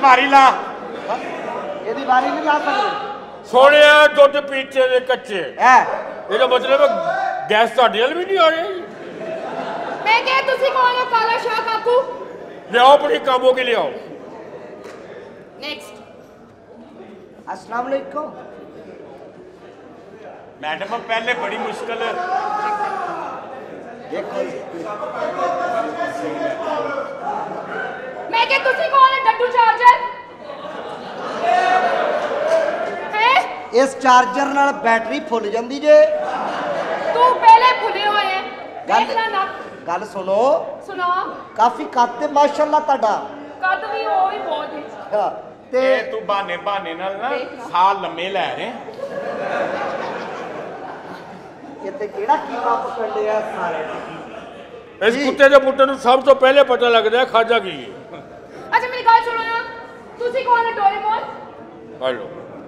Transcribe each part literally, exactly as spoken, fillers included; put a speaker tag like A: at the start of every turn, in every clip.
A: बारी ला
B: ਇਹਦੀ ਵਾਰੀ ਨਹੀਂ ਲਾ ਸਕਦੇ
C: सोने दुध पीते दे कच्चे
B: है
C: ਇਹਦਾ मतलब गैस ਤੁਹਾਡੇ ਵੱਲ ਵੀ ਨਹੀਂ ਆ ਰਹੀ
D: मैं क्या तुसी कौन हो काला शाह काकू
C: लियाओ अपनी कामों के लियाओ
D: नेक्स्ट
B: अस्सलाम वालेकुम
A: मैडम पहले बड़ी मुश्किल
B: देखो
D: मैं क्या तुसी कौन है डड्डू चार्जर है
B: इस चार्जर नाल बैटरी फुल जांदी जे
D: तू पहले भुले हुए हैं
B: गल
D: देखना ना
B: गल सुनो
D: सुना
B: काफी कद ते माशाअल्लाह ਤੁਹਾਡਾ
D: कद भी हो ही बहुत है
B: ਹਾਂ, ਤੇ
A: ए तू बहाने बहाने नाल ना साल लम्मे लै रहे
B: ਇੱਥੇ ਕਿਹੜਾ ਕੀ ਕੰਮ ਕਰ ਲਿਆ ਸਾਰੇ
C: इस कुत्ते के पुट्टे ਨੂੰ ਸਭ ਤੋਂ ਪਹਿਲੇ ਪਤਾ ਲੱਗਦਾ ਹੈ ਖਾਜਾ ਕੀ ਹੈ
D: अच्छा मेरी बात सुनो ना तुसी कौन है डोरेमोन
C: हेलो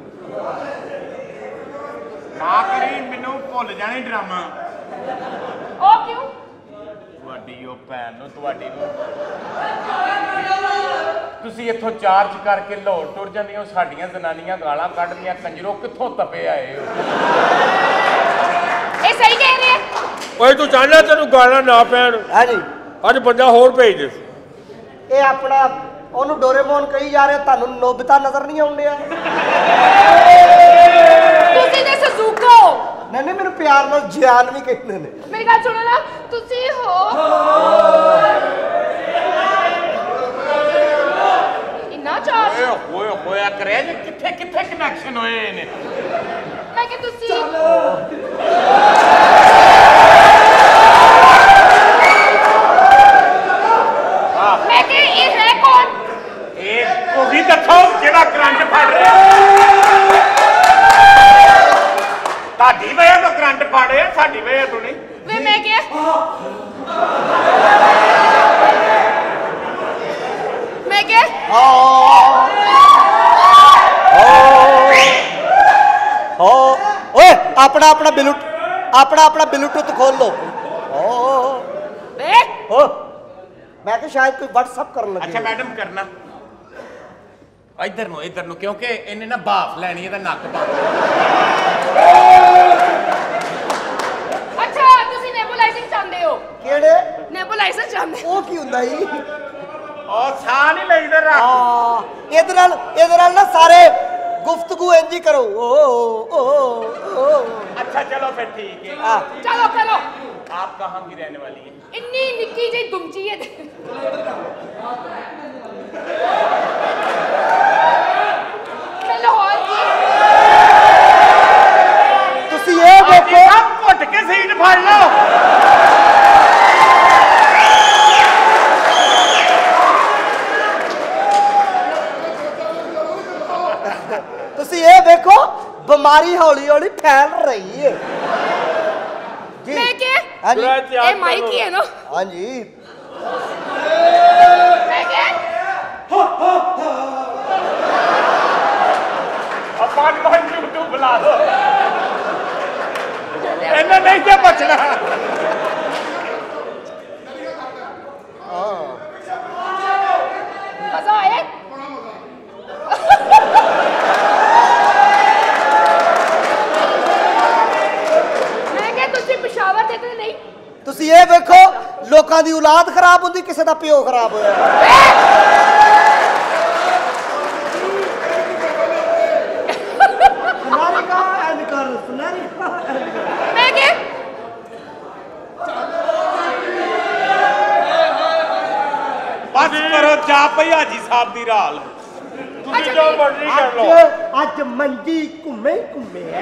A: ना करी मैनू भुल जाने ड्रामा
D: ओ क्यों
A: ਤੁਹਾਡੀ ਉਹ ਭੈਣ ਨੂੰ ਤੁਹਾਡੀ ਨੂੰ ਤੁਸੀਂ ਇੱਥੋਂ ਚਾਰਜ ਕਰਕੇ ਲਾਹੌਰ ਟੁਰ ਜਾਂਦੀਆਂ ਸਾਡੀਆਂ ਜ਼ਨਾਨੀਆਂ ਗਾਲਾਂ ਕੱਢਦੀਆਂ ਕੰਜਰੋ ਕਿੱਥੋਂ ਤਪੇ ਆਏ ਹੋ
D: ये सही कह रहे हैं
C: ਓਏ ਤੂੰ ਚਾਹਨਾ ਤੈਨੂੰ ਗਾਲਾਂ ਨਾ ਪੈਣ
B: ਹਾਂਜੀ
C: ਅੱਜ ਬੰਦਾ ਹੋਰ ਭੇਜ ਦੇ
B: ਇਹ ਆਪਣਾ ਉਹਨੂੰ ਡੋਰੇਮੋਨ ਕਹੀ ਜਾ ਰਹੇ ਤੁਹਾਨੂੰ ਨੋਬਤਾ ਨਜ਼ਰ ਨਹੀਂ ਆਉਂਦਿਆ
D: तुसी ने सजुको
B: ਨਹੀਂ ਨਹੀਂ ਮੈਨੂੰ ਪਿਆਰ ਨਾਲ ਜਿਆਨ ਵੀ ਕਹਿੰਦੇ ਨੇ
D: मेरी बात सुनो ना तुसी हो इन्ना चार्ज
A: ਓਏ ਹੋਏ ਹੋਇਆ ਕਰੇ ਜੇ ਕਿੱਥੇ ਕਿੱਥੇ ਕਨੈਕਸ਼ਨ ਹੋਏ ਨੇ
D: मैं क्या तुसी मैं क्या ये है कौन
A: ਇਹ ਤੁਸੀਂ ਦੱਸੋ ਜਿਹੜਾ ਕਰੰਟ ਫੜ ਰਿਹਾ ਤੁਹਾਡੀ ਵਜ੍ਹਾ ਤੋਂ ਕਰੰਟ ਫੜ ਰਿਹਾ ਸਾਡੀ ਵਜ੍ਹਾ ਤੋਂ ਨਹੀਂ
D: वे मैं क्या मैं क्या
B: ਓ ਓਏ ਆਪਣਾ ਆਪਣਾ ਬਲੂਟ ਆਪਣਾ ਆਪਣਾ ਬਲੂਟੁੱਥ ਖੋਲ ਲੋ ਓ
D: बे
B: ਓ ਮੈਂ ਕਿ ਸ਼ਾਇਦ ਕੋਈ WhatsApp ਕਰਨ ਲੱਗੇ
A: ਅੱਛਾ ਮੈਡਮ ਕਰਨਾ ਇੱਧਰ ਨੂੰ ਇੱਧਰ ਨੂੰ ਕਿਉਂਕਿ ਇਹਨੇ ਨਾ ਭਾਫ ਲੈਣੀ ਇਹਦਾ ਨੱਕ ਬੰਦ
D: अच्छा तुसी नेबुलाइजिंग चाहते हो
B: ਕਿਹੜੇ
D: नेबुलाइजर चाहते हो
B: ਉਹ ਕੀ ਹੁੰਦਾ ਜੀ
A: ਉਹ ਸਾਹ ਨਹੀਂ ਲਈਦਾ ਰੱਖ
B: ਹਾਂ ਇਹਦੇ ਨਾਲ ਇਹਦੇ ਨਾਲ ਨਾ ਸਾਰੇ ਗੁਫ਼ਤਗੂ ਇੰਜ ਹੀ ਕਰੋ ਓ ਓ ਓ
A: अच्छा चलो फिर ठीक है
B: ਆ
D: चलो चलो
A: आप कहाँ की रहने वाली है
D: इन्नी निक्की जी दुमची है मैं लाहौर की
B: ਤੁਸੀਂ ਇਹ ਦੇਖੋ
A: सब घुट के सीट फाड़ लो
B: ਤੁਸੀਂ ਇਹ ਦੇਖੋ ਬਿਮਾਰੀ ਹੌਲੀ ਹੌਲੀ ਫੈਲ ਰਹੀ ਹੈ ਜੀ
D: मैं क्या
B: ਹਾਂਜੀ
D: ये माइक ही है ना
B: ਹਾਂਜੀ
D: मैं क्या
A: अब पाँच पाँच यूट्यूब बुला दो इन्हें नहीं क्या बचना
D: मजा आया मैं क्या तुसी पेशावर देते नहीं
B: ਤੁਸੀਂ ਇਹ ਵੇਖੋ ਲੋਕਾਂ ਦੀ ਔਲਾਦ ਖਰਾਬ ਹੁੰਦੀ ਕਿਸੇ ਦਾ ਪਿਓ ਖਰਾਬ ਹੋਇਆ ਸੁਨਾਰੀ ਕਾ ਐਂਡ ਕਰ ਸੁਨਾਰੀ ਕਾ
D: मैं क्या
A: बस करो जा पई हाजी साहब दी राल
C: ਤੁਸੀਂ ਜੋ ਮਰਜ਼ੀ ਕਰ ਲਓ
B: ਅੱਜ ਅੱਜ ਮੰਜੀ ਘੁੰਮੇ ਘੁੰਮੇ ਹੈ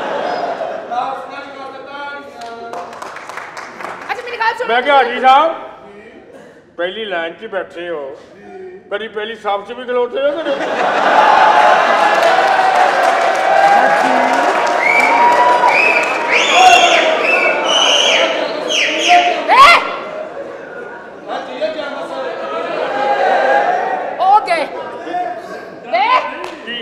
D: अच्छा मेरी बात सुनो
C: मैं क्या हाजी साहब पहली लाइन 'ਚ बैठे हो कभी पहली साफ 'ਚ भी खलोते हो कभी
D: ओके बे
C: की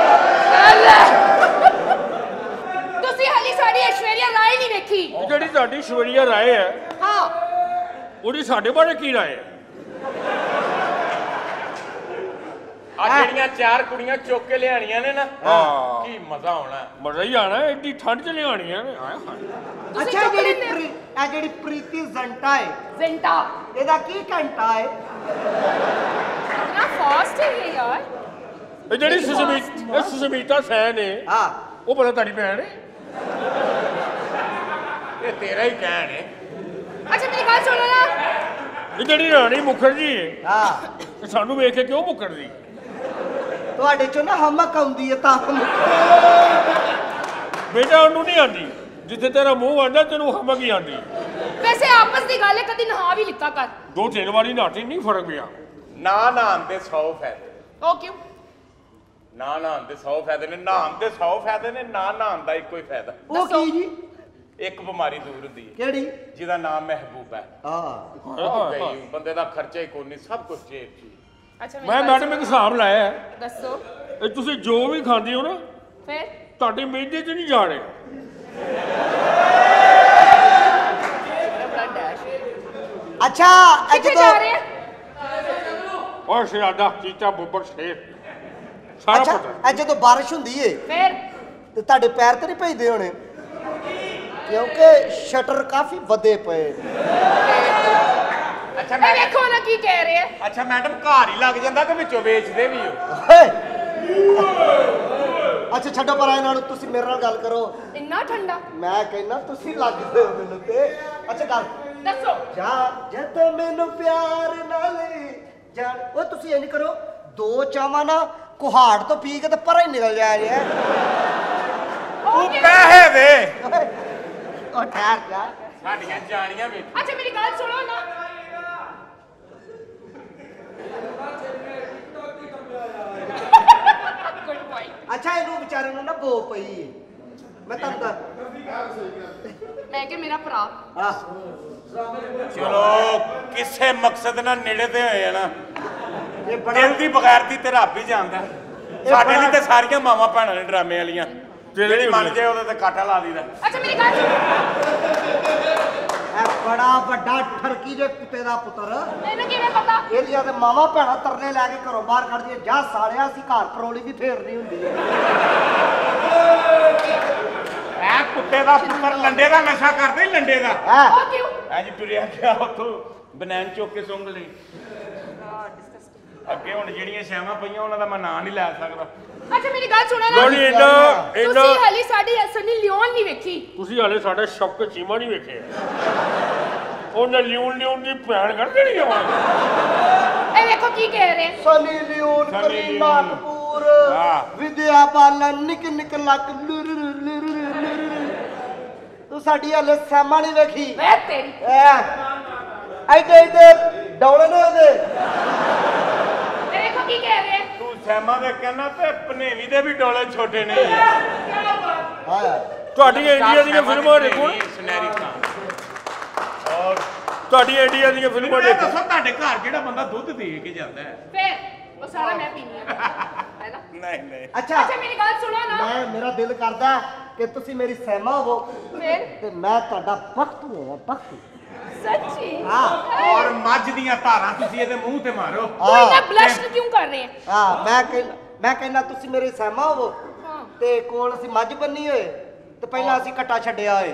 D: ਤੁਸੀਂ ਹਾਲੀ ਸਾਡੀ ਐਸ਼ਵਰਿਆ ਰਾਏ ਨਹੀਂ ਵੇਖੀ
C: ਜਿਹੜੀ ਤੁਹਾਡੀ ਤੁਹਾਡੀ ਸ਼ਵਰੀਆ ਰਾਏ ਹੈ
D: ਹਾਂ
C: ਉਹਦੀ ਸਾਡੇ ਬਾਰੇ ਕੀ ਰਾਏ ਹੈ
A: ਆ ਜਿਹੜੀਆਂ ਚਾਰ ਕੁੜੀਆਂ ਚੁੱਕ ਕੇ ਲਿਆਣੀਆਂ ਨੇ ਨਾ
C: ਹਾਂ
A: ਕੀ ਮਜ਼ਾ ਆਉਣਾ
C: ਮਜ਼ਾ ਹੀ ਆਣਾ ਐਡੀ ਠੰਡ ਚ ਲਿਆਣੀਆਂ ਨੇ ਆਏ ਹਾਏ
D: ਤੁਸੀਂ
B: ਅੱਛਾ
D: ਚੁੱਕ
B: ਜਿਹੜੀ
D: ਲੈਂਦੇ ਹੋ?
B: ਪ੍ਰੀ- ਇਹ ਜਿਹੜੀ ਪ੍ਰੀਤੀ ਜ਼ੰਟਾ ਹੈ
D: ਜ਼ੈਂਟਾ
B: ਇਹਦਾ ਕੀ ਘੰਟਾ ਹੈ
D: इतना फास्ट है ये यार
C: ਇਹ ਜਿਹੜੀ ਸੁਸਮੀਤ ਇਹ ਸੁਸਮੀਤਾ ਸੈਨ ਹੈ
B: ਹਾਂ
C: ਉਹ ਭਲਾ ਤੁਹਾਡੀ ਭੈਣ ਹੈ
A: ਇਹ ਤੇਰਾ ਹੀ ਕਹਿਣ ਹੈ
D: अच्छा मेरी बात सुनो ना
C: ਇਹ ਜਿਹੜੀ ਰਾਣੀ ਮੁਖਰਜੀ ਹੈ
B: ਹਾਂ
C: ਇਹ ਸਾਨੂੰ ਵੇਖ ਕੇ ਕਿਉਂ ਮੁਕਰਦੀ
B: ਤੁਹਾਡੇ ਚੋਂ ਨਾ ਹਮਕ ਆਉਂਦੀ ਹੈ ਤਾਂ
C: ਬੇਟਾ ਉਹਨੂੰ ਨਹੀਂ ਆਂਦੀ ਜਿੱਥੇ ਤੇਰਾ ਮੂੰਹ ਆਂਦਾ ਤੈਨੂੰ ਹਮਕ ਹੀ ਆਂਦੀ
D: वैसे आपस की गल है कदी नहा भी लिखा कर
C: ਦੋ ਤਿੰਨ ਵਾਰੀ ਨਾਟੀ ਨਹੀਂ ਫਰਕ ਪਿਆ
A: ਨਾ ਨਹਾਉਣ ਦੇ ਸੌ ਫਾਇਦੇ
D: ओ क्यों
A: ਨਾ ਨਹਾਉਣ ਦੇ ਸੌ ਫਾਇਦੇ ਨੇ ਨਹਾਉਣ ਦੇ ਸੌ ਫਾਇਦੇ ਨੇ ਨਾ ਨਹਾਉਣ ਦਾ ਇੱਕੋ ਹੀ ਫਾਇਦਾ
B: ਉਹ ਕੀ ਜੀ
A: ਇੱਕ ਬਿਮਾਰੀ ਦੂਰ ਹੁੰਦੀ ਹੈ
B: ਕਿਹੜੀ
A: ਜਿਹਦਾ ਨਾਮ ਮਹਿਬੂਬ ਹੈ
B: ਹਾਂ
A: ਗਈ ਬੰਦੇ ਦਾ ਖਰਚਾ ਹੀ ਕੋਈ ਨਹੀਂ ਸਭ ਕੁਝ ਜੇਬ 'ਚ ਹੀ।
D: अच्छा मेरी
C: ਮੈਂ
D: बात
C: ਮੈਡਮ ਇੱਕ ਹਿਸਾਬ ਲਾਇਆ ਹੈ
D: दसो
C: ਇਹ ਤੁਸੀਂ ਜੋ ਵੀ ਖਾਂਦੇ ਹੋ ਨਾ
D: फिर
C: ਤੁਹਾਡੇ ਮਿਹਦੇ 'ਚ ਨਹੀਂ ਜਾ ਰਹੇ
D: ब्लड डैश
B: ਅੱਛਾ ਇਹ
D: किथे
B: ਜਦੋਂ
D: जा रहे हैं
C: ਔਰ ਸ਼ਰਾਦਾ ਚੀਤਾ ਬੱਬਰ ਸ਼ੇਰ ਸਾਰਾ
B: ਅੱਛਾ
C: ਪਤਾ
B: ਇਹ ਜਦੋਂ ਬਾਰਿਸ਼ ਹੁੰਦੀ ਏ
D: फिर
B: ਤੇ ਤੁਹਾਡੇ ਪੈਰ ਤੇ ਨਹੀਂ ਭੇਜਦੇ ਹੋਣੇ ਕਿਉਂਕਿ ਸ਼ਟਰ ਕਾਫੀ ਵਧੇ ਪਏ
A: ਅੱਛਾ
D: ए
A: ਮੈਂ
D: देखो ना की कह रहे हैं
A: ਅੱਛਾ ਮੈਡਮ ਘਰ ਹੀ ਲੱਗ ਜਾਂਦਾ ਕਿ ਵਿੱਚੋਂ ਵੇਚਦੇ ਵੀ ਹੋ
B: ਓਏ। ਅੱਛਾ ਛੱਡੋ ਪਰ ਇਹਨਾਂ ਨੂੰ ਤੁਸੀਂ ਮੇਰੇ ਨਾਲ ਗੱਲ ਕਰੋ
D: इतना ठंडा
B: ਮੈਂ ਕਹਿੰਦਾ ਤੁਸੀਂ ਲੱਗਦੇ ਹੋ ਮੈਨੂੰ ਤੇ ਅੱਛਾ ਗੱਲ
D: दसो
B: ਜਾ ਜਦੋਂ ਮੈਨੂੰ ਪਿਆਰ ਨਾਲ ਜਾਣ ਉਹ ਤੁਸੀਂ ਇੰਜ ਕਰੋ ਦੋ ਚਾਵਾਂ ਨਾ ਕੁਹਾੜ ਤੋਂ ਪੀ ਕੇ ਤੇ ਪਰਾਂ ਹੀ ਨਿਕਲ ਜਾਇਆ ਜੇ
A: ਤੂੰ ਪੈਸੇ ਦੇ
B: ਓਏ, ਉਹ ਠਹਿਰ ਜਾ
A: ਸਾਡੀਆਂ ਜਾਣੀਆਂ ਵੇਖ
D: अच्छा मेरी गल सुनो ना गुड पॉइंट
B: ਅੱਛਾ ਇਹਨੂੰ ਵਿਚਾਰੇ ਨੂੰ ਨਾ ਬੋ ਪਈ ਏ ਮੈਂ ਤੁਹਾਨੂੰ ਦੱਸ
D: मैं कि मेरा भरा
B: ਆਹ
A: ਚਲੋ ਕਿਸੇ ਮਕਸਦ ਨਾਲ ਨੇੜੇ ਤੇ ਹੋਏ ਆ ਨਾ
B: ਇਹ ਬੜਾ
A: ਦਿਲ ਦੀ ਬਗੈਰਤੀ ਤੇ ਰੱਬ ਹੀ ਜਾਣਦਾ ਸਾਡੇ ਲਈ ਤੇ ਸਾਰੀਆਂ ਮਾਵਾਂ ਭੈਣਾਂ ਨੇ ਡਰਾਮੇ ਵਾਲੀਆਂ ਜਿਹੜੀ ਮੰਨ ਜਾਏ ਉਹਦੇ ਤੇ ਕਾਟਾ ਲਾ ਦੀਦਾ
D: अच्छा मेरी गल सुनो
B: ਇਹ ਬੜਾ ਵੱਡਾ ਠਰਕੀ ਦੇ ਕੁੱਤੇ ਦਾ ਪੁੱਤਰ
D: मैंने किवें पता
B: ਇਹਦੀਆਂ ਤੇ ਮਾਵਾਂ ਭੈਣਾਂ ਤਰਲੇ ਲੈ ਕੇ ਘਰੋਂ ਬਾਹਰ ਕੱਢਦੀਆਂ ਜਾ ਸਾਲਿਆ ਅਸੀਂ ਘਰ ਪਰੋਲੀ ਵੀ ਫੇਰਨੀ ਹੁੰਦੀ ਹੈ
A: ਐ ਕੁੱਤੇ ਦਾ ਪੁੱਤਰ ਲੰਡੇ ਦਾ ਨਸ਼ਾ ਕਰਦੇ ਲੰਡੇ ਦਾ
B: ਹੈ
D: ओ क्यों
A: ਐ ਜੀ ਟੁਰਿਆ ਗਿਆ ਉੱਥੋਂ ਬਨੈਣ ਚੁੱਕ ਕੇ ਸੁੰਘ ਲਈ ਅੱਗੇ ਹੁਣ ਜਿਹੜੀਆਂ ਸ਼ੈਵਾਂ ਪਈਆਂ ਉਹਨਾਂ ਦਾ ਮੈਂ ਨਾਂ ਨਹੀਂ ਲੈ ਸਕਦਾ
D: अच्छा मेरी गल सुनो ना
C: ਲੋੜੀ ਇੰਨਾ ਇੰਨਾ
D: ਤੁਸੀਂ ਹਾਲੀ ਸਾਡੀ ਸਨੀ ਲਿਓਨ ਨਹੀਂ ਵੇਖੀ
C: ਤੁਸੀਂ ਹਾਲੇ ਸਾਡਾ ਸ਼ੌਕ ਚੀਮਾ ਨਹੀਂ ਵੇਖਿਆ ਉਹਨੇ ਲਿਉਣ ਲਿਉਣ ਦੀ ਭੈਣ ਕਰ ਦੇਣੀ ਆ
D: ਇਹ ਵੇਖੋ ਕੀ ਕਹਿ ਰਹੇ ਆ।
B: ਸਨੀ ਲਿਓਨ
A: ਸਨੀ
B: ਕਰੀਨਾ
A: ਲਿਓਨ।
B: ਕਪੂਰ
A: ਹਾਂ।
B: ਵਿਦਿਆ ਬਾਲਨ ਨਿਕ ਨਿਕ ਲੱਕ ਲੁਰ ਲੁਰ ਲੁਰ ਲੁਰ ਲੁਰ। ਤੂੰ ਸਾਡੀ ਹਲੇ ਸੈਮਾ ਨਹੀਂ ਵੇਖੀ
D: ਵੇ ਤੇਰੀ
B: ਐ ਐਡੇ ਐਡੇ ਡੌਲੇ ਨੇ ਉਹਦੇ
D: ਇਹ ਵੇਖੋ ਕੀ ਕਹਿ ਰਹੇ ਆ।
A: ਤੂੰ ਸੈਮਾ ਦੇ ਕਹਿਣਾ ਤੇ ਭਨੇਵੀ ਦੇ ਵੀ ਡੋਲੇ ਛੋਟੇ ਨਹੀਂ ਆ
B: ਹਾਂ
C: ਤੁਹਾਡੀਆਂ ਇੰਡੀਆ ਦੀਆਂ ਫਿਲਮਾਂ ਦੇਖੋ ਨਾ।
A: ਸੁਨਹਿਰੀ ਖਾਂ ਔਰ
C: ਤੁਹਾਡੀਆਂ ਇੰਡੀਆ ਦੀਆਂ ਫਿਲਮਾਂ
A: ਇਹ
C: ਦੇਖੋ
A: ਦੱਸੋ ਤੁਹਾਡੇ ਘਰ ਜਿਹੜਾ ਬੰਦਾ ਦੁੱਧ ਦੇ ਕੇ ਜਾਂਦਾ ਹੈ
D: ਫਿਰ ਉਹ ਸਾਰਾ ਮੈਂ ਪੀਣੀ ਆ ਹੈ ਨਾ
A: ਨਹੀਂ ਨਹੀਂ
B: ਅੱਛਾ
D: ਅੱਛਾ ਮੇਰੀ ਗੱਲ ਸੁਣੋ ਨਾ
B: ਮੈਂ ਮੇਰਾ ਦਿਲ ਕਰਦਾ ਕਿ ਤੁਸੀਂ ਮੇਰੀ ਸੈਮਾ ਹੋਵੋ
D: ਫਿਰ
B: ਤੇ ਮੈਂ ਤੁਹਾਡਾ ਵਕਤ ਹੋਵਾਂ ਵਕਤ
D: ਸੱਚੀ
B: ਹਾਂ
A: ਔਰ ਮੱਝ ਦੀਆਂ ਧਾਰਾਂ ਤੁਸੀਂ ਇਹਦੇ ਮੂੰਹ ਤੇ ਮਾਰੋ
D: ਤੂੰ ਇੰਨਾ ਬਲਸ਼ ਕਿਉਂ ਕਰ ਰਹੇ ਆ
B: ਹਾਂ ਮੈਂ ਕਹਿੰਦਾ ਮੈਂ ਕਹਿੰਦਾ ਤੁਸੀਂ ਮੇਰੀ ਸੈਮਾ ਹੋਵੋ
D: ਹਾਂ
B: ਤੇ ਕੋਲ ਅਸੀਂ ਮੱਝ ਬੰਨੀ ਹੋਏ ਤੇ ਪਹਿਲਾਂ ਅਸੀਂ ਕੱਟਾ ਛੱਡਿਆ ਹੋਏ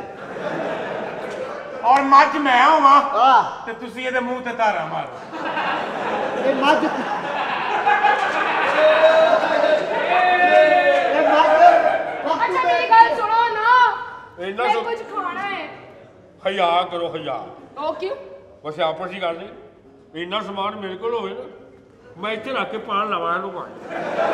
A: ਔਰ ਮੱਝ ਮੈਂ ਹੋਵਾਂ
B: ਆਹ
A: ਤੇ ਤੁਸੀਂ ਇਹਦੇ ਮੂੰਹ ਤੇ ਧਾਰਾਂ ਮਾਰੋ
B: ਇਹ ਮੱਝ ਇਹ ਮੱਝ
D: ਅੱਛਾ ਮੇਰੀ ਗੱਲ ਸੁਣੋ ਨਾ
C: ਇੰਨਾ
D: ਮੈਂ
C: ਸੁਣ-
D: ਕੁਝ ਖਾਣਾ ਹੈ
C: ਹਿਆ ਕਰੋ ਹਿਆ
D: ਉਹ ਕਿਉਂ
C: ਬਸ ਆਪਸ ਦੀ ਗੱਲ ਨਹੀਂ ਇੰਨਾ ਸਮਾਨ ਮੇਰੇ ਕੋਲ ਹੋਵੇ ਨਾ ਮੈਂ ਇੱਥੇ ਰੱਖ ਕੇ ਪਾਣ ਲਵਾਂ ਇਹਨੂੰ ਪਾਣੀ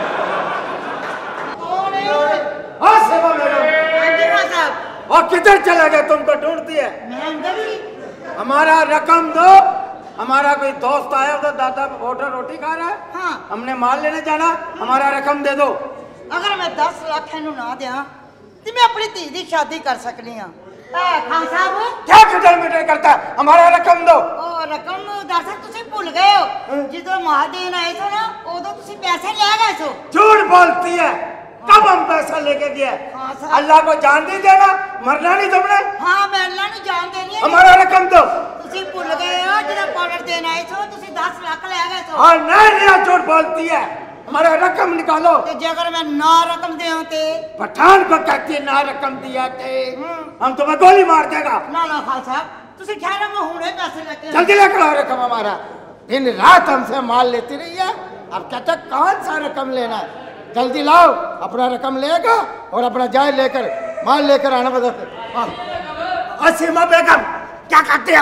B: हाँ सेवा मैडम
E: और किधर चला गया तुमको ढूंढती है हमारा रकम दो हमारा कोई दोस्त आया उधर दादा होटल रोटी खा रहा है
F: हाँ।
E: हमने माल लेने जाना हमारा रकम दे दो
F: अगर मैं दस लाख ਇਹਨੂੰ ਨਾ ਦਿਆਂ ਤੇ ਮੈਂ ਆਪਣੀ ਧੀ ਦੀ ਸ਼ਾਦੀ ਕਰ ਸਕਨੀ ਆ ਐ ਖਾਨ ਸਾਹਿਬ
E: क्या खटर मिटर करता है हमारा रकम दो
F: ਉਹ ਰਕਮ ਦਰਸਕ ਤੁਸੀਂ ਭੁੱਲ ਗਏ ਹੋ ਜਦੋਂ ਮਾਂ ਦੇਣ ਆਏ ਸੋ ਨਾ ਉਦੋਂ ਤੁਸੀਂ ਪੈਸੇ ਲੈ ਗਏ ਸੋ
E: झूठ बोलती है कब हम पैसा लेके गया?
F: हाँ साहब।
E: अल्लाह को जान नहीं देना, मरना नहीं तुमने।
F: हाँ मैं अल्लाह ਨੂੰ ਜਾਣ ਦੇਣੀ ਹੈ।
E: हमारा रकम दो।
F: ਤੁਸੀਂ ਭੁੱਲ ਗਏ ਹੋ ਜਿਹੜਾ ਪਾਊਡਰ ਦੇਣ ਆਏ ਸੋ ਤੁਸੀਂ दस ਲੱਖ ਲੈ ਗਏ ਸੋ।
E: हाँ नया नया झूठ बोलती है। हमारा रकम निकालो।
F: ਤੇ ਜੇ अगर मैं ना रकम देऊं ते
E: पठान को कहती है ना रकम दिया थे हम तुम्हें गोली मार देगा।
F: ना ना खान साहब ਤੁਸੀਂ ਠਹਿਰੋ मैं ਹੁਣੇ पैसे लेके
E: जल्दी लेकर आओ रकम हमारा। दिन रात हमसे माल लेती रही है, अब कहते कौन सा रकम लेना है? जल्दी लाओ, अपना रकम लेगा और अपना जाय लेकर माल लेकर आना बता। सीमा बेगम क्या करते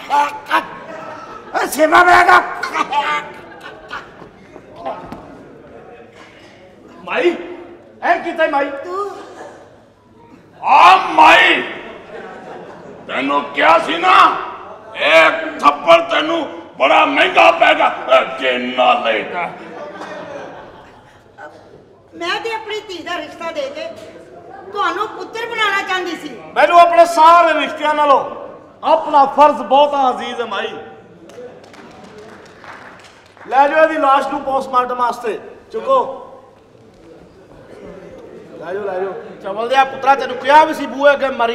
E: हो? सीमा बेगम
C: माई ऐ किता माई
F: तू
A: आ माई तेनू क्या सी ना एक थप्पड़ तेनू बड़ा महंगा पैगा किन्ना लेगा।
F: मैं ते अपनी धी का रिश्ता दे के ਤੁਹਾਨੂੰ ਪੁੱਤਰ ਬਣਾਉਣਾ ਚਾਹੁੰਦੀ ਸੀ।
C: मैनू अपने सारे रिश्तियां नालों अपना फर्ज बहुत अजीज है माई। ले जाओ दी लाश नू पोस्टमार्टम वास्ते चुको। ले जाओ ले जाओ चवल दिया पुत्रा तेनू क्या भी सी बूए अगे मरी।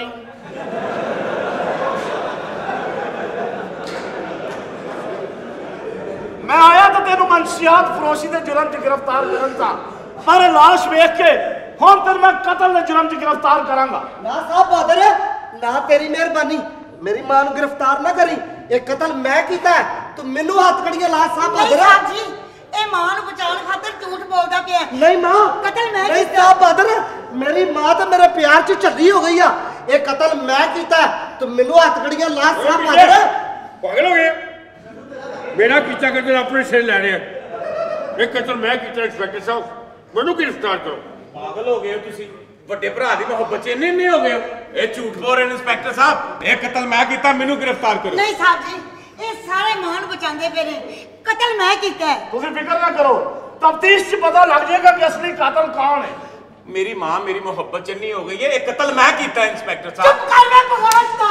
C: मैं आया तो तेनू मंशियात फरोशी के जुर्म च गिरफ्तार करन था, पर लाश वेख के हुण तेन मैं कतल के जुर्म च गिरफ्तार करांगा।
B: ना साहब बहादुर ना तेरी मेहरबानी, मेरी मां नूं गिरफ्तार ना करी। ये कतल मैं कीता है, तू मेनू हथ कड़ियां ला साहब
F: नहीं
B: बहादुर।
F: साहब जी ਇਹ ਮਾਂ ਨੂੰ ਬਚਾਉਣ ਖਾਤਰ ਝੂਠ ਬੋਲਦਾ ਪਿਆ।
B: नहीं मां
F: कतल मैं
B: नहीं
F: कीता।
B: साहब बहादुर मेरी मां तो मेरे प्यार च झल्ली हो गई है। ये कतल मैं कीता है, तू मेनू हथ कड़ियां ला साहब बहादुर।
C: पागल हो गए मेरा कीता करके अपने सिर ले रहे हैं। एक कतल मैं कीता इंस्पेक्टर साहब मैनू गिरफ्तार करो।
A: पागल हो गए हो तुसी ਵੱਡੇ ਭਰਾ ਦੀ ਮੁਹੱਬਤ ਚ ਇੰਨੇ ਇੰਨੇ ਹੋ ਗਏ ਹੋ। ਇਹ ਝੂਠ ਬੋਲ ਰਹੇ ਨੇ ਇੰਸਪੈਕਟਰ ਸਾਹਿਬ। ਇਹ ਕਤਲ ਮੈਂ ਕੀਤਾ, ਮੈਨੂੰ ਗ੍ਰਿਫਤਾਰ ਕਰੋ।
F: नहीं साहब जी ਇਹ ਸਾਰੇ ਮਾਂ ਨੂੰ ਬਚਾਉਂਦੇ ਪਏ ਨੇ। ਕਤਲ ਮੈਂ ਕੀਤਾ ਹੈ।
C: तुम फिक्र ना करो, तफ्तीश से पता लग जाएगा कि असली कातिल कौन है।
A: ਮੇਰੀ ਮਾਂ ਮੇਰੀ ਮੁਹੱਬਤ ਚ ਇੰਨੀ ਹੋ ਗਈ ਹੈ। ਇਹ ਕਤਲ ਮੈਂ ਕੀਤਾ ਹੈ ਇੰਸਪੈਕਟਰ
F: ਚੁੱਪ
A: ਸਾਹਿਬ।
F: ਕਰ ਮੈਂ ਬਗਾੜਤਾ।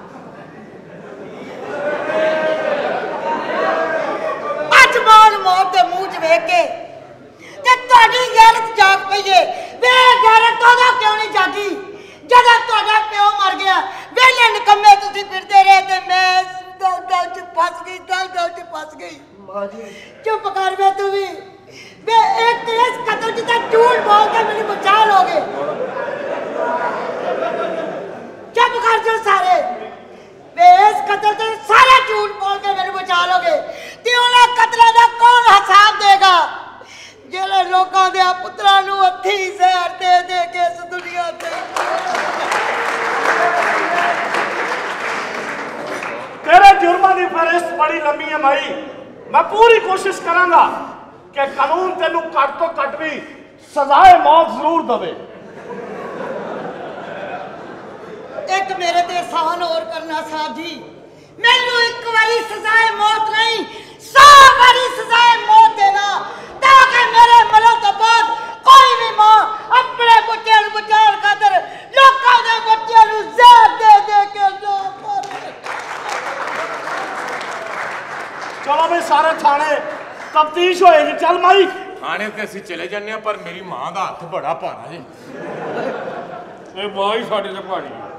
F: ਅੱਜ ਮਾਲ ਮੌਤ ਦੇ ਮੂੰਹ ਚ ਵੇਖ ਕੇ ਤੇ ਤੁਹਾਡੀ ਗੈਰਤ ਜਾਗ ਪਈ ਏ। ਵੇ ਗੈਰਤ ਉਹਦਾ ਕਿਉਂ ਨਹੀਂ ਜਾਗੀ ਜਦੋਂ ਤੁਹਾਡਾ ਪਿਓ ਮਰ ਗਿਆ? ਵੇਲੇ ਨਿਕੰਮੇ ਤੁਸੀਂ ਫਿਰਦੇ ਰਹੇ ਤੇ ਮੈਂ ਦਲ ਦਲ ਚ ਫਸ ਗਈ, ਦਲ ਦਲ ਚ ਫਸ ਗਈ।
B: मां जी
F: ਚੁੱਪ ਕਰ ਵੇ ਤੂੰ ਵੀ। ਵੇ ਇੱਕ ਇਸ ਕਤਲ ਚ ਤਾਂ ਝੂਠ ਬੋਲ ਕੇ ਮੈਨੂੰ ਬਚਾ ਲੋਗੇ। ਚੁੱਪ ਕਰ ਜਾਓ ਸਾਰੇ। ਵੇ ਇਸ ਕਤਲ ਤੇ ਸਾਰੇ ਝੂਠ ਬੋਲ ਕੇ ਮੈਨੂੰ ਬਚਾ ਲੋਗੇ ਤੇ ਉਹਨਾਂ ਕਤਲਾਂ ਦਾ ਕੌਣ ਹਿਸਾਬ ਦੇਗਾ ਜਿਹੜੇ ਲੋਕਾਂ ਦੇ ਪੁੱਤਰਾਂ ਨੂੰ ਹੱਥੀ ਜ਼ਹਿਰ ਦੇ ਦੇ ਕੇ ਇਸ ਦੁਨੀਆ ਤੇ।
C: तेरे जुर्मां की फहरिस्त बड़ी लंबी है माई। मैं पूरी कोशिश करांगा कि कानून तेनू घट तो घट भी सजाए मौत जरूर दवे।
F: एक मेरे ते एहसान और करना साहब जी, मैनू एक बारी सजाए मौत नहीं सौ बारी सजाए मौत देना ताकि मेरे मरण तो बाद कोई भी मां अपने बच्चे नूं बचाउण खातर लोकां दे बच्चों नूं जहर दे दे के ना मारे।
C: चलो भाई सारे थाने तफ्तीश होएगी। चल माई
A: ਥਾਣੇ ਤੇ ਅਸੀਂ ਚਲੇ ਜਾਂਦੇ ਆ, ਪਰ ਮੇਰੀ ਮਾਂ ਦਾ ਹੱਥ ਬੜਾ ਭਾਰਾ ਜੀ।
C: ਇਹ ਮਾਂ ਹੀ ਸਾਡੇ ਤੇ ਭਾਰੀ।